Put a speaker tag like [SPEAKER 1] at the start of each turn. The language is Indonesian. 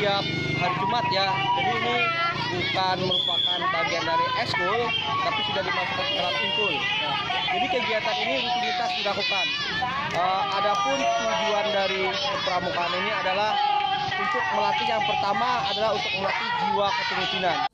[SPEAKER 1] setiap hari Jumat ya. Jadi ini bukan merupakan bagian dari ekskul, tapi sudah dimasukkan ke dalam inkul. Nah, jadi kegiatan ini rutinitas dilakukan. Adapun tujuan dari pramukaan ini adalah untuk melatih, yang pertama adalah untuk melatih jiwa kepemimpinan.